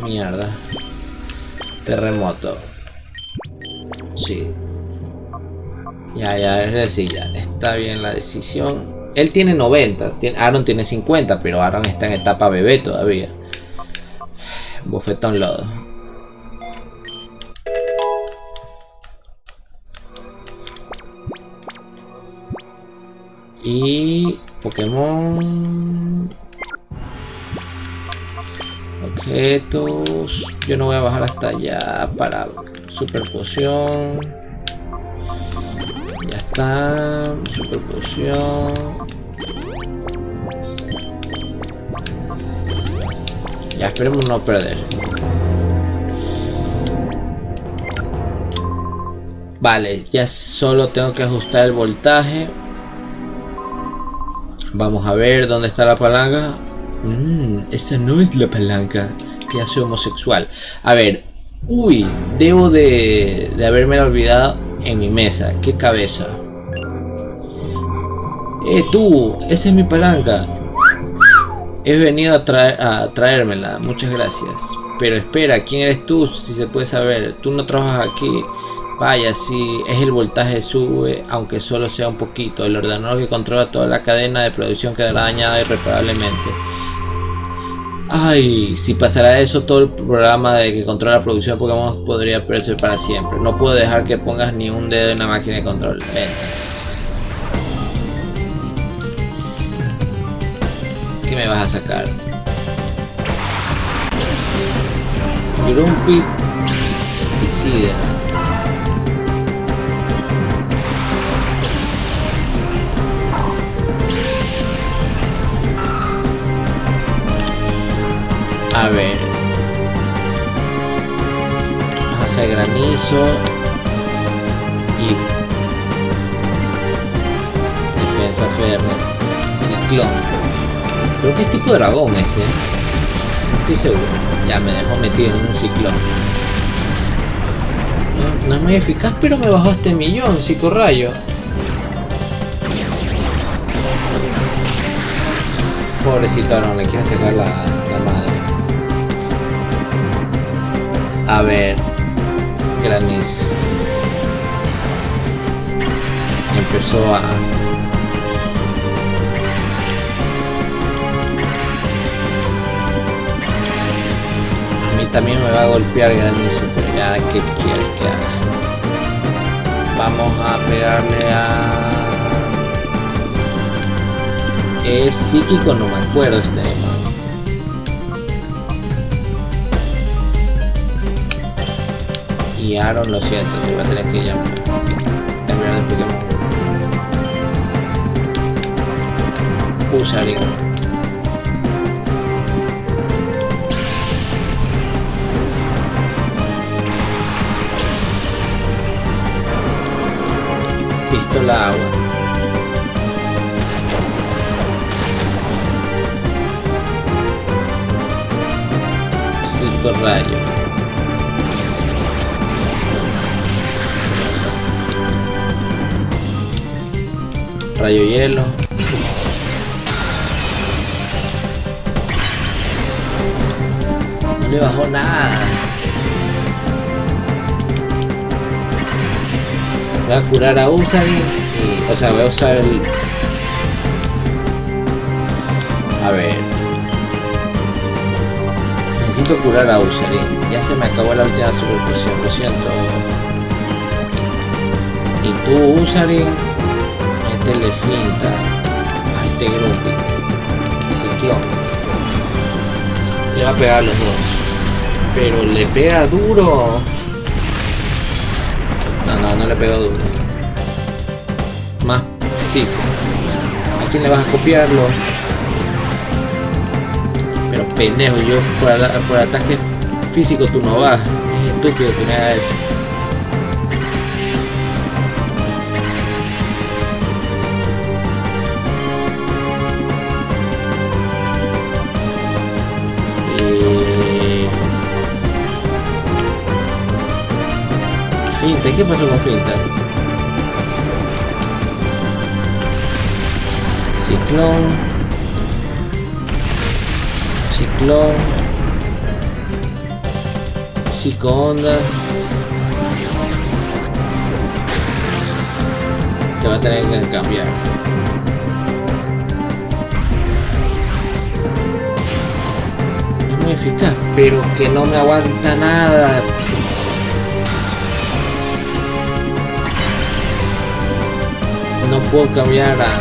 Mierda. Terremoto. Sí. Ya, es decir, ya está bien la decisión. Él tiene 90, Aaron tiene 50, pero Aaron está en etapa bebé todavía. Bofetón lodo. Y Pokémon. Objetos. Yo no voy a bajar hasta allá para super poción. Ya está. Super poción. Ya esperemos no perder. Vale, ya solo tengo que ajustar el voltaje. Vamos a ver dónde está la palanca. Esa no es la palanca que hace homosexual. A ver. Uy, debo de haberme olvidado en mi mesa. Qué cabeza. Tú, esa es mi palanca. He venido a traérmela. Muchas gracias. Pero espera, ¿quién eres tú? Si se puede saber. Tú no trabajas aquí. Vaya, sí, es el voltaje sube, aunque solo sea un poquito. El ordenador que controla toda la cadena de producción quedará dañada irreparablemente. Ay, si pasara eso, todo el programa de que controla la producción de Pokémon podría perderse para siempre. No puedo dejar que pongas ni un dedo en la máquina de control. Vente. ¿Qué me vas a sacar? Grumpy y Sidra. A ver, hoja de granizo y defensa férrea, ciclón. Creo que es tipo dragón ese, no estoy seguro. Ya me dejó metido en un ciclón. No es muy eficaz, pero me bajó este millón, psicorrayo. Pobrecito, no le quieren sacar la madre. A ver, granizo. Empezó a... mí también me va a golpear granizo, pero ya, ¿qué quieres que haga? Vamos a pegarle a... Es psíquico, no me acuerdo este tema. Y Aaron, lo siento, te voy a tener que llamar. Cambiar de Pokémon. Usarín. Pistola agua. Rayo. Rayo hielo. No le bajó nada. Voy a curar a Usain y... o sea, voy a usar el... a ver. Necesito curar a Usarin. Ya se me acabó la última super poción, lo siento. Y tú, Usarin, métele finta a este Grumpy. Ciclón. Le va a pegar a los dos. Pero le pega duro. No le pegó duro. Más psico. ¿A quién le vas a copiarlo? Pero pendejo, yo por ataque físico tú no vas. Es estúpido que me haga eso. Finta, ¿qué pasó con Finta? Ciclón. Ciclón. Psico-ondas. Te va a tener que cambiar. Es muy eficaz, pero que no me aguanta nada. No puedo cambiar a...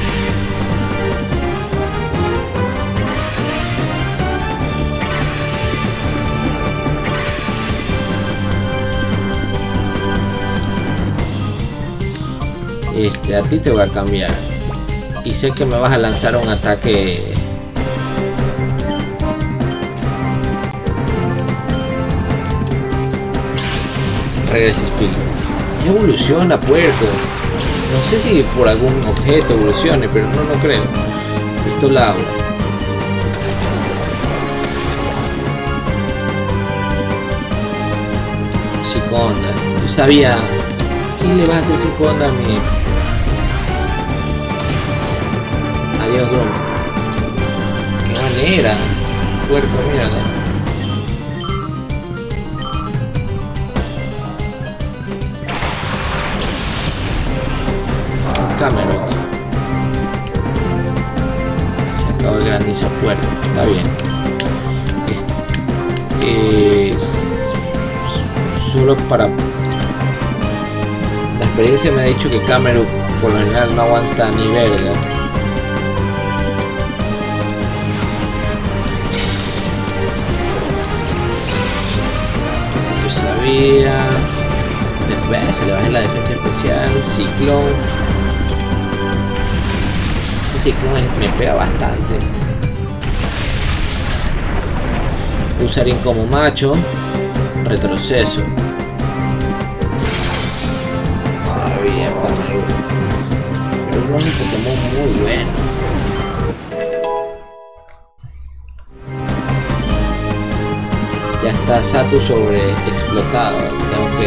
a ti te voy a cambiar. Y sé que me vas a lanzar un ataque... Regresa espíritu. Ya evoluciona, puerco. No sé si por algún objeto evolucione, pero no creo. Visto el agua. Psico-onda. Yo sabía... ¿Qué le vas a hacer Psico-onda a mi...? Adiós, Grom. Qué manera. Puerco, mierda. Cameron. Se acabó el granizo puerco. Está bien. Es solo para... La experiencia me ha dicho que Cameron por lo general no aguanta ni verga. Si yo sabía... Se le baja la defensa especial. Ciclón. Ese ciclón me pega bastante. Usarín como macho. Retroceso. Sabía, Camerún. Camerún es un Pokémon muy bueno. Ya está Satu sobre explotado. Tengo que...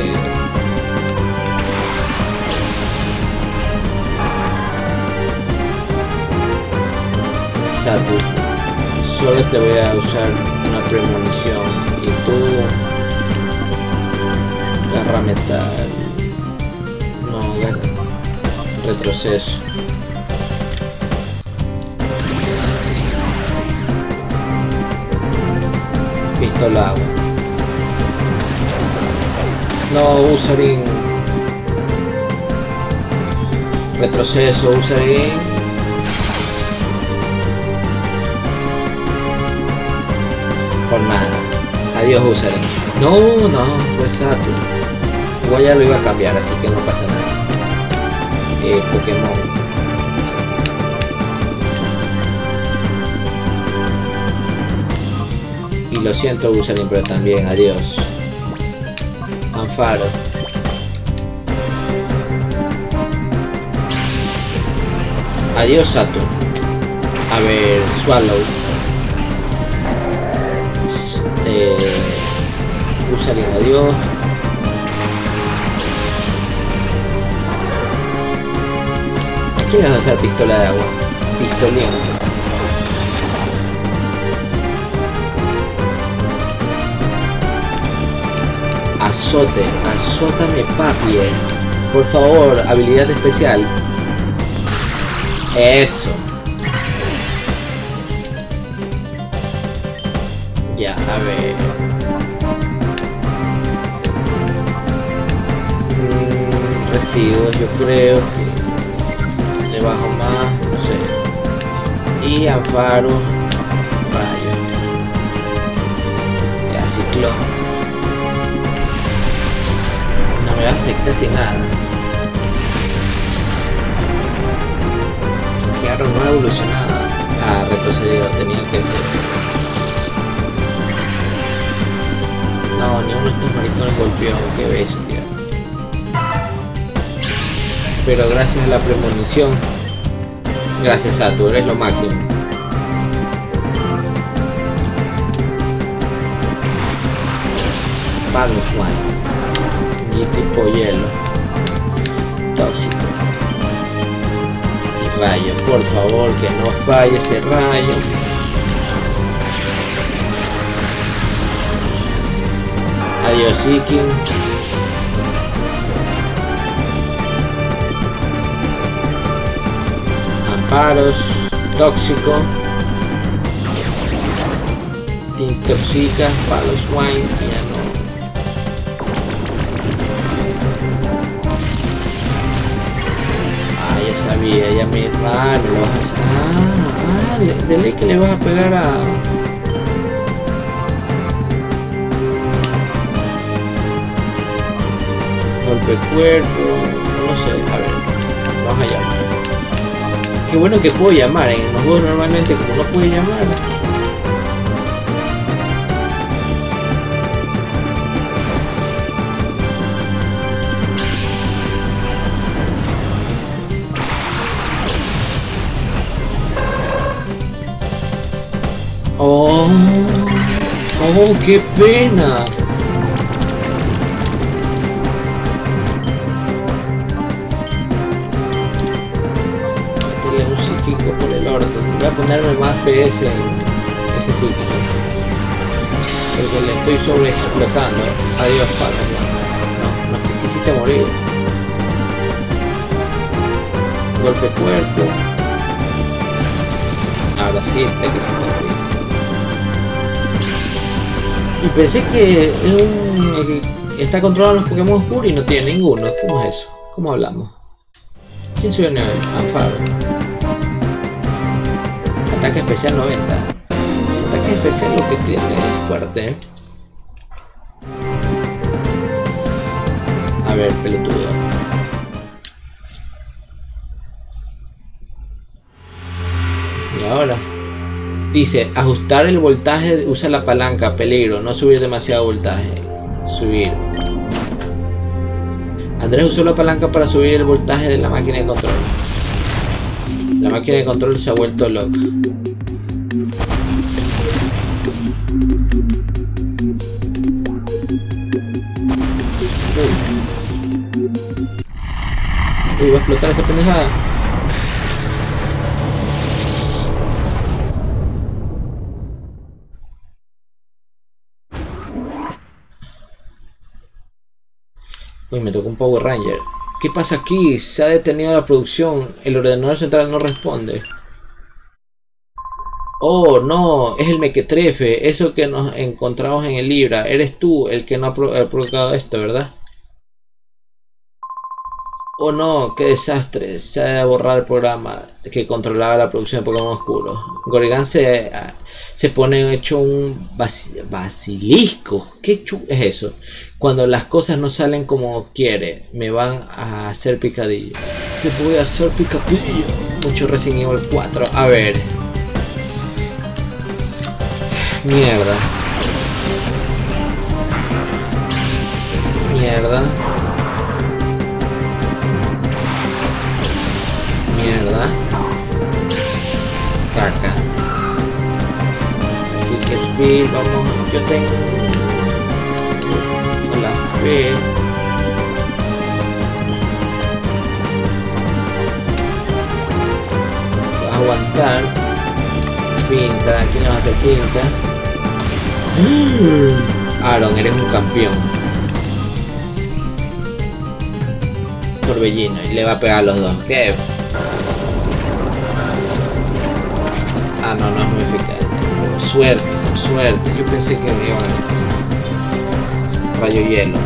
Satu, solo te voy a usar una premonición y tú garra metal, no, retroceso. Pistola agua. No, Usarín. Retroceso, Usarín. Por nada. Adiós, Usarín. No, fue Satu. Igual ya lo iba a cambiar, así que no pasa nada. Pokémon. Y lo siento, Usarín, pero también adiós. Anfaro. Adiós, Satu. A ver, Swallow. Usarín, adiós. ¿A quién le vas a hacer pistola de agua? Pistolín. Azote, azótame, papi. Por favor, habilidad especial. Eso. Ya, a ver. Residuos, yo creo que le bajo más, no sé. Y Anfaro, rayo. Ya, ciclón. No me hace casi nada. Claro, no ha evolucionado. Ah, retrocedido, tenía que ser. No, ni uno de estos maricones golpeó, qué bestia. Pero gracias a la premonición, gracias a tú, eres lo máximo. Bagwine y tipo hielo, tóxico y rayo, por favor que no falle ese rayo. Rayo Seeking. Amparos. Tóxico. Te intoxica. Palos Wine. Ya no. Ah, ya sabía. Ya me... Ah, me lo vas a hacer. De ley que le vas a pegar a... Golpe cuerpo, no sé, a ver, vamos a llamar. Qué bueno que puedo llamar, en los juegos normalmente como no puedo llamar. Oh, qué pena. Por el orto, voy a ponerme más PS en ese sitio porque le estoy sobreexplotando. Adiós, padre. No te quisiste morir. Golpe cuerpo. Ahora sí te quisiste morir. Y pensé que está controlando los Pokémon oscuros y no tiene ninguno. ¿Cómo es eso? ¿Cómo hablamos? ¿Quién subió el nivel? Amparo. Ataque especial 90. Ese ataque especial lo que tiene es fuerte. A ver, pelotudo. Y ahora dice ajustar el voltaje, usa la palanca, peligro, no subir demasiado voltaje. Subir. Andrés usó la palanca para subir el voltaje de la máquina de control. La máquina de control se ha vuelto loca. Uy, va a explotar esa pendejada. Uy, me tocó un Power Ranger. ¿Qué pasa aquí? Se ha detenido la producción. El ordenador central no responde. Oh, no. Es el mequetrefe. Eso que nos encontramos en el Libra. Eres tú el que no ha provocado esto, ¿verdad? Oh, no. Qué desastre. Se ha de borrar el programa que controlaba la producción de Pokémon Oscuro. Gorigán se pone hecho un basilisco. ¿Qué es eso? Cuando las cosas no salen como quiere, me van a hacer picadillo. Te voy a hacer picadillo. Mucho Resident Evil 4. A ver. Mierda. Mierda. Mierda. Caca. Así que Speed, vamos. Yo tengo la fe. Vas a aguantar. Finta. ¿Quién le va a hacer finta? Aaron, eres un campeón. Torbellino. Y le va a pegar a los dos. ¿Qué? Ah, no es muy eficaz. Suerte. Yo pensé que me iba a... Rayo hielo.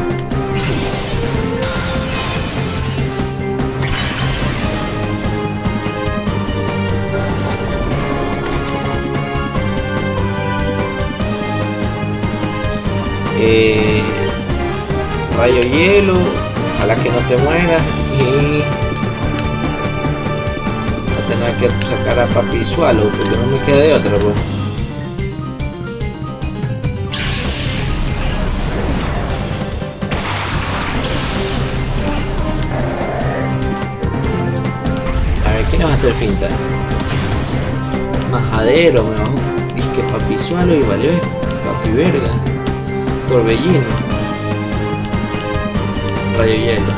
Rayo hielo. Ojalá que no te mueras. Y voy a tener que sacar a Papi Swallow porque no me queda de otra, pues. ¿Quién va a hacer finta? Majadero, me bajó. Disque Papi Swallow y valió Papi Verga. Torbellino. Rayo hielo.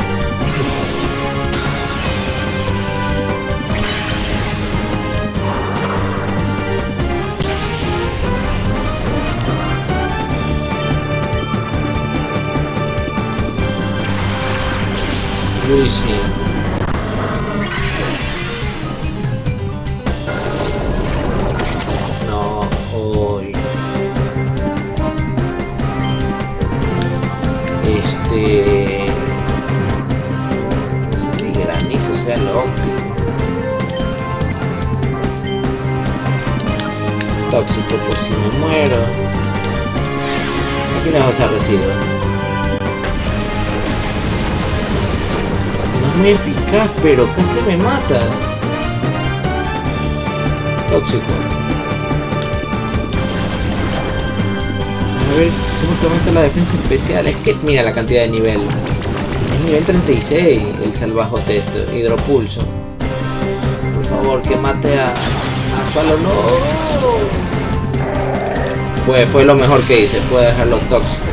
Wisin. No, hoy. No sé si granizo sea lo óptimo. Tóxico por si me muero. Aquí les vas a residuo. No es muy eficaz, pero casi me mata. Tóxico. A ver cómo te aumenta la defensa especial. Es que mira la cantidad de nivel. Es nivel 36 el salvajote este, hidropulso. Por favor, que mate a Swallow. No. Fue lo mejor que hice. Pude dejarlo tóxico.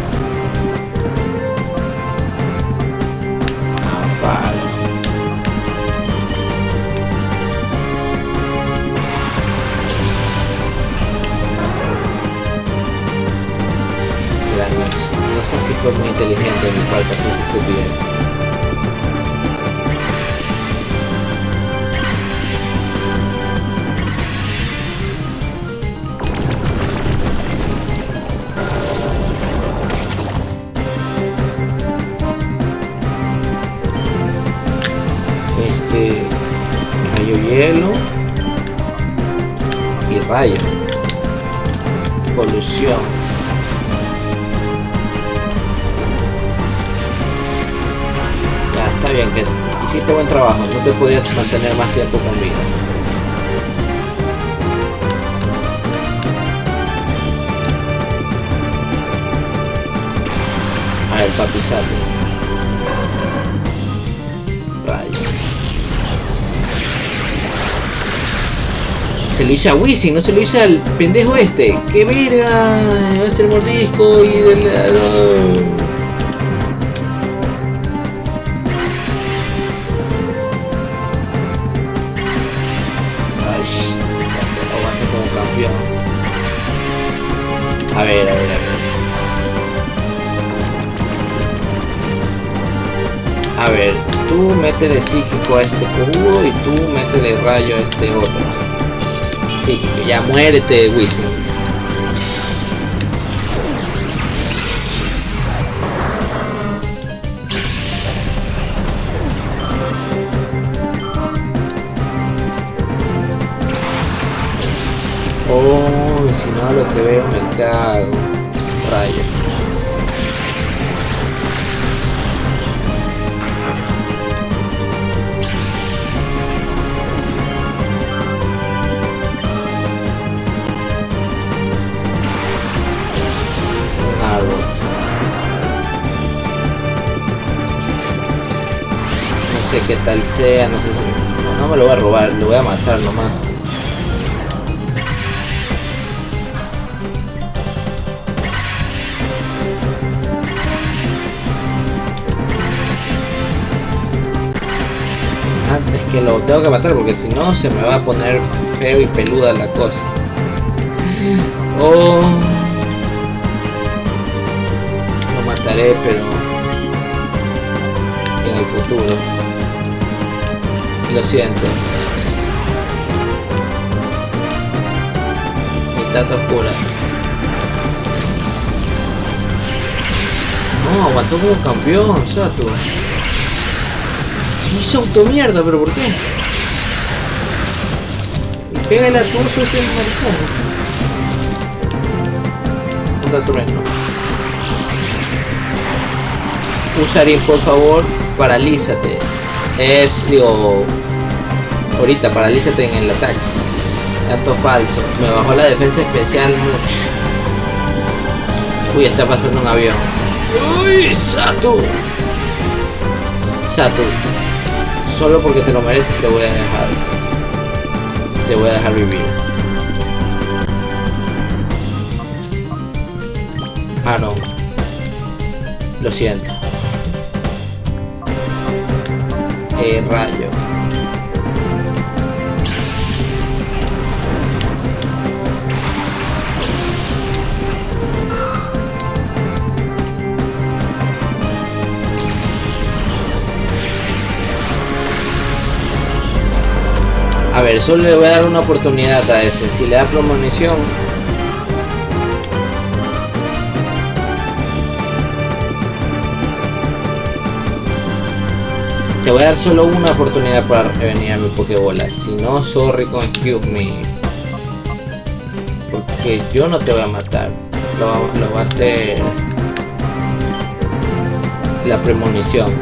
No sé si fue muy inteligente de mi parte hacer esa estupidez. Rayo hielo y rayo. Polución. Está bien, que hiciste buen trabajo, no te podías mantener más tiempo con vida. A ver, papi, salte. Rayos. Se lo hice a Wisin, no se lo hice al pendejo este. ¡Qué verga! Va a ser mordisco y del... A ver. A ver, tú métele psíquico a este cubo y tú métele rayo a este otro. Psíquico, ya muérete, Wisin. Oh, y si no lo que veo me cago. Rayo. No sé qué tal sea, no sé si... No me lo voy a robar, lo voy a matar nomás. Antes que lo tengo que matar porque si no se me va a poner feo y peluda la cosa. Oh, lo mataré, pero en el futuro. Lo siento. Mitad oscura. No, aguantó como campeón, Sato. Hizo automierda, pero ¿por qué? Y pégale a todos ese maricón. Onda trueno. Usarín, por favor, paralízate. Digo, ahorita paralízate en el ataque. Tanto falso. Me bajó la defensa especial mucho. Uy, está pasando un avión. Uy, Sato. Solo porque te lo mereces te voy a dejar. Te voy a dejar vivir. Aaron. Lo siento. Rayo. A ver, solo le voy a dar una oportunidad a ese. Si le da premonición, te voy a dar solo una oportunidad para revenir a mi Pokébola. Si no, sorry con excuse me. Porque yo no te voy a matar. Lo va a hacer la premonición.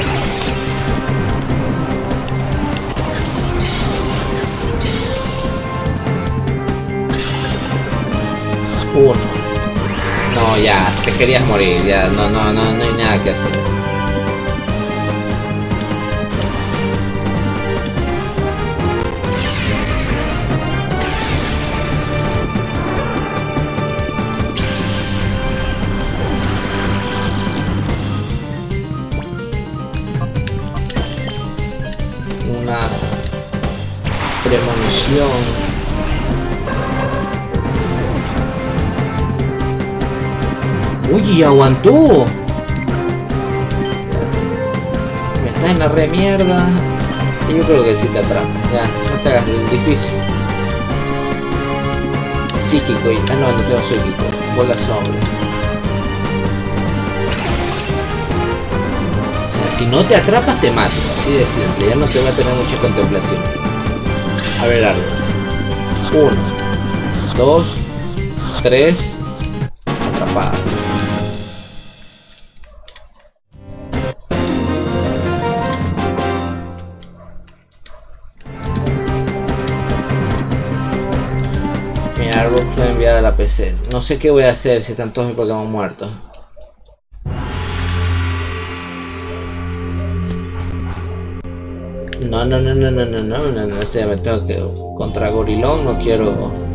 Uno. No, ya, te querías morir, ya, no hay nada que hacer. Una premonición. Uy, aguantó. Me estás en la re mierda. Y yo creo que sí te atrapa. Ya, no te hagas el difícil. Psíquico y... Ah, no tengo psíquico. Bola sombra. O sea, si no te atrapas te mato. Así de simple. Ya no te voy a tener mucha contemplación. A ver, algo. 1, 2, 3. Atrapada. Arbok fue enviada a la PC. No sé qué voy a hacer si están todos mis Pokémon muertos. No, o sea, me tengo que... Contra Gorilón no quiero...